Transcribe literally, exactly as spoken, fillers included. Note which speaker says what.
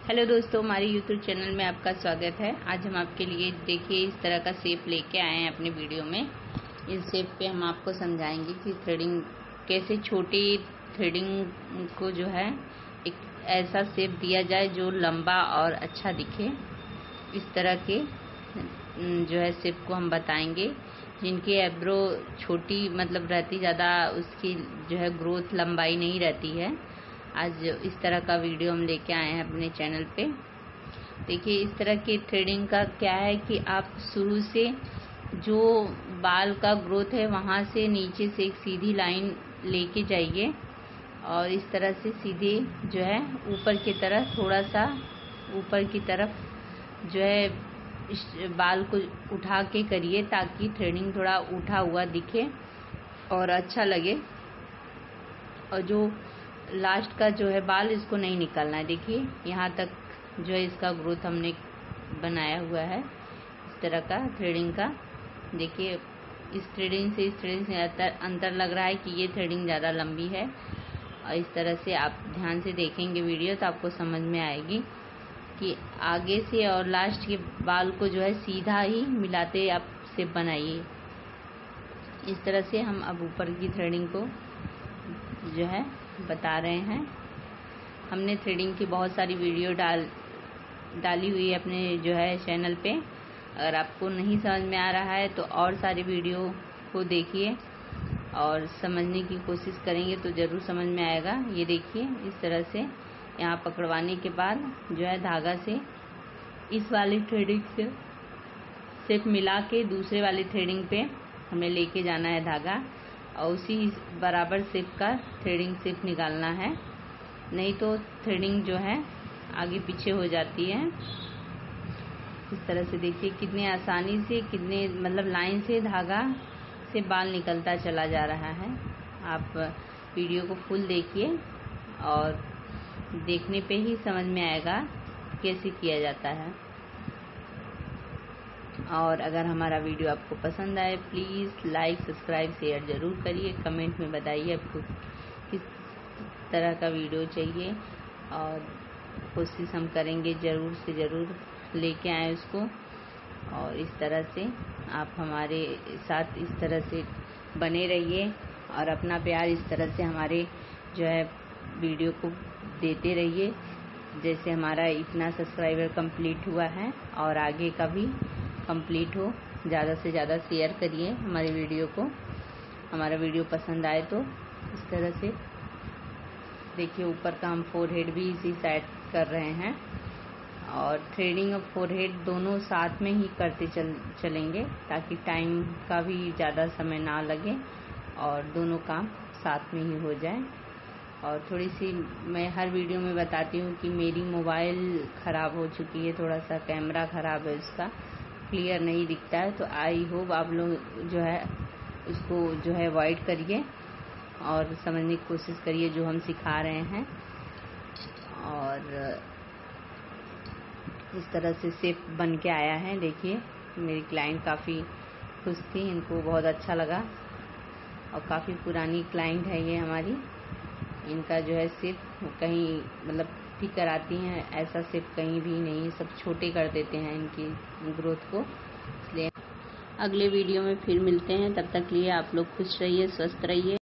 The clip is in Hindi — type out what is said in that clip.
Speaker 1: हेलो दोस्तों, हमारे यूट्यूब चैनल में आपका स्वागत है। आज हम आपके लिए देखिए इस तरह का शेप लेके आए हैं अपने वीडियो में। इस शेप पे हम आपको समझाएंगे कि थ्रेडिंग कैसे छोटी थ्रेडिंग को जो है एक ऐसा शेप दिया जाए जो लंबा और अच्छा दिखे। इस तरह के जो है शेप को हम बताएंगे। जिनकी एब्रो छोटी मतलब रहती, ज़्यादा उसकी जो है ग्रोथ लंबाई नहीं रहती है, आज इस तरह का वीडियो हम लेके आए हैं अपने चैनल पे। देखिए इस तरह की थ्रेडिंग का क्या है कि आप शुरू से जो बाल का ग्रोथ है वहाँ से नीचे से एक सीधी लाइन लेके जाइए और इस तरह से सीधे जो है ऊपर की तरफ, थोड़ा सा ऊपर की तरफ जो है इस बाल को उठा के करिए ताकि थ्रेडिंग थोड़ा उठा हुआ दिखे और अच्छा लगे। और जो लास्ट का जो है बाल, इसको नहीं निकालना है। देखिए यहाँ तक जो है इसका ग्रोथ हमने बनाया हुआ है इस तरह का थ्रेडिंग का। देखिए इस थ्रेडिंग से इस थ्रेडिंग से अंतर अंतर लग रहा है कि ये थ्रेडिंग ज़्यादा लंबी है। और इस तरह से आप ध्यान से देखेंगे वीडियो तो आपको समझ में आएगी कि आगे से और लास्ट के बाल को जो है सीधा ही मिलाते आप शेप बनाइए। इस तरह से हम अब ऊपर की थ्रेडिंग को जो है बता रहे हैं। हमने थ्रेडिंग की बहुत सारी वीडियो डाल डाली हुई है अपने जो है चैनल पे। अगर आपको नहीं समझ में आ रहा है तो और सारी वीडियो को देखिए और समझने की कोशिश करेंगे तो ज़रूर समझ में आएगा। ये देखिए इस तरह से यहाँ पकड़वाने के बाद जो है धागा से इस वाली थ्रेडिंग से सिर्फ मिला के दूसरे वाली थ्रेडिंग पे हमें लेके जाना है धागा और उसी बराबर शेप का थ्रेडिंग शेप निकालना है, नहीं तो थ्रेडिंग जो है आगे पीछे हो जाती है। इस तरह से देखिए कितने आसानी से, कितने मतलब लाइन से धागा से बाल निकलता चला जा रहा है। आप वीडियो को फुल देखिए और देखने पे ही समझ में आएगा कैसे किया जाता है। और अगर हमारा वीडियो आपको पसंद आए प्लीज़ लाइक, सब्सक्राइब, शेयर ज़रूर करिए। कमेंट में बताइए आपको किस तरह का वीडियो चाहिए और कोशिश हम करेंगे ज़रूर से ज़रूर लेके आए उसको। और इस तरह से आप हमारे साथ इस तरह से बने रहिए और अपना प्यार इस तरह से हमारे जो है वीडियो को देते रहिए। जैसे हमारा इतना सब्सक्राइबर कंप्लीट हुआ है और आगे का भी कंप्लीट हो, ज़्यादा से ज़्यादा शेयर करिए हमारे वीडियो को। हमारा वीडियो पसंद आए तो इस तरह से देखिए ऊपर का हम फोरहेड भी इसी साइड कर रहे हैं और थ्रेडिंग और फोरहेड दोनों साथ में ही करते चल चलेंगे ताकि टाइम का भी ज़्यादा समय ना लगे और दोनों काम साथ में ही हो जाए। और थोड़ी सी मैं हर वीडियो में बताती हूँ कि मेरी मोबाइल ख़राब हो चुकी है, थोड़ा सा कैमरा ख़राब है, उसका क्लियर नहीं दिखता है। तो आई होप आप लोग जो है उसको जो है अवॉइड करिए और समझने की कोशिश करिए जो हम सिखा रहे हैं। और इस तरह से शेप बन के आया है। देखिए मेरी क्लाइंट काफ़ी खुश थी, इनको बहुत अच्छा लगा और काफ़ी पुरानी क्लाइंट है ये हमारी। इनका जो है शेप कहीं मतलब ठीक कराती हैं, ऐसा शेप कहीं भी नहीं, सब छोटे कर देते हैं इनकी ग्रोथ को। इसलिए अगले वीडियो में फिर मिलते हैं, तब तक के लिए आप लोग खुश रहिए, स्वस्थ रहिए।